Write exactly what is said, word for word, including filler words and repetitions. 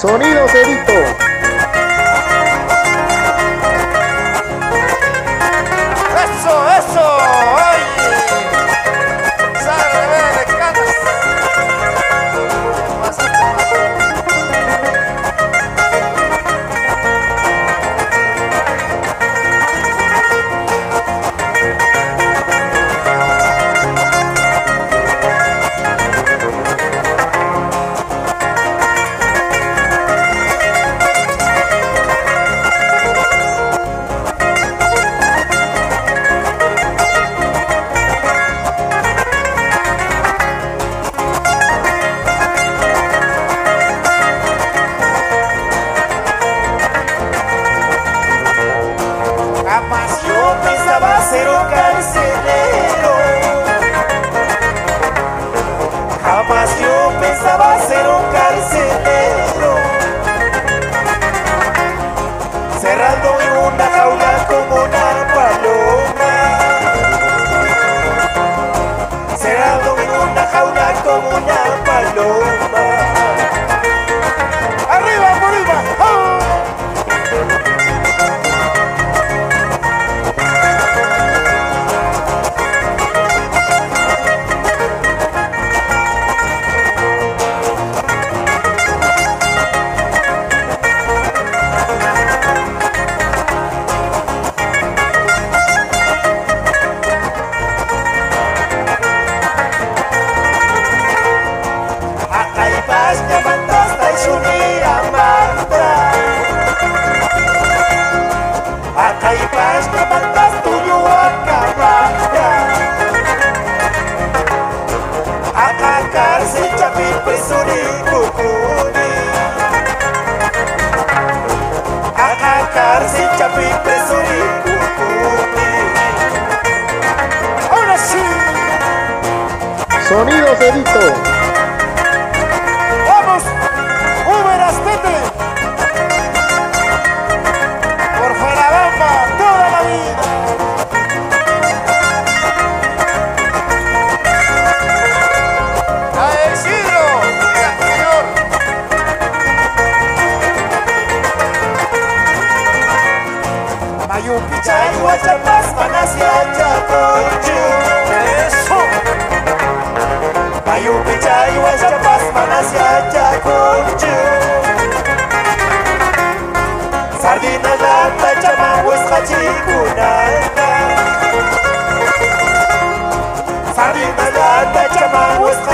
Sonido Cedito. Eso, eso, oye. Sale, ve, le canas. Te pasaste, ser un carcelero. Jamás yo pensaba ser un carcelero, cerrado en una jaula como una paloma, cerrado en una jaula como una paloma. ¡Arriba, por arriba! ¡Oh! Acaipas que mandas tuyo a caballa, a cárcel chapil presuri cucuni, a cárcel chapil presuri cucuni. Ahora sí. Sonido Cedito. Vamos, Uber Astete. Por fuera bamba, toda la vida. ¡A Isidro! ¡Mira, señor! Mayupi chay huachapas manasya chacochu. ¡Eso! Mayupi chay huachapas manasya chacochu. Sardina lata chama huesca chikunata. Sardina lata chama huesca